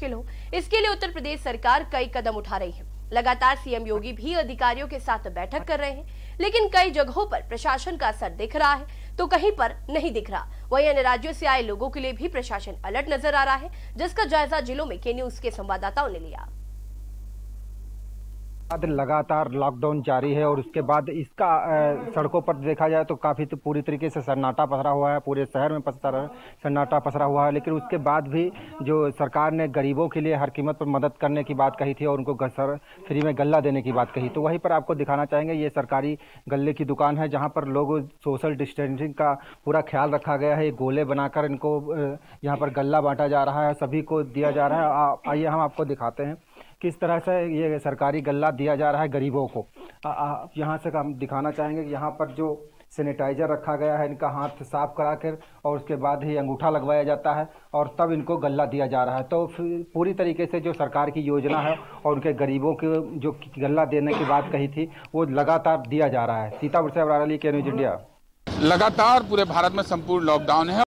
मुश्किल हो, इसके लिए उत्तर प्रदेश सरकार कई कदम उठा रही है। लगातार सीएम योगी भी अधिकारियों के साथ बैठक कर रहे हैं, लेकिन कई जगहों पर प्रशासन का असर दिख रहा है तो कहीं पर नहीं दिख रहा। वहीं अन्य राज्यों से आए लोगों के लिए भी प्रशासन अलर्ट नजर आ रहा है, जिसका जायजा जिलों में के न्यूज के संवाददाताओं ने लिया। लगातार लॉकडाउन जारी है और उसके बाद इसका सड़कों पर देखा जाए तो काफ़ी तो पूरी तरीके से सन्नाटा पसरा हुआ है, पूरे शहर में सन्नाटा पसरा हुआ है। लेकिन उसके बाद भी जो सरकार ने गरीबों के लिए हर कीमत पर मदद करने की बात कही थी और उनको फ्री में गल्ला देने की बात कही, तो वहीं पर आपको दिखाना चाहेंगे ये सरकारी गल्ले की दुकान है जहाँ पर लोग सोशल डिस्टेंसिंग का पूरा ख्याल रखा गया है। गोले बनाकर इनको यहाँ पर गल्ला बांटा जा रहा है, सभी को दिया जा रहा है। आइए हम आपको दिखाते हैं किस तरह से ये सरकारी गल्ला दिया जा रहा है गरीबों को। यहाँ से हम दिखाना चाहेंगे कि यहाँ पर जो सैनिटाइजर रखा गया है, इनका हाथ साफ करा कर और उसके बाद ही अंगूठा लगवाया जाता है और तब इनको गल्ला दिया जा रहा है। तो पूरी तरीके से जो सरकार की योजना है और उनके गरीबों को जो गल्ला देने की बात कही थी वो लगातार दिया जा रहा है। सीतापुर से अबरार अली, के न्यूज़ इंडिया। लगातार पूरे भारत में संपूर्ण लॉकडाउन है।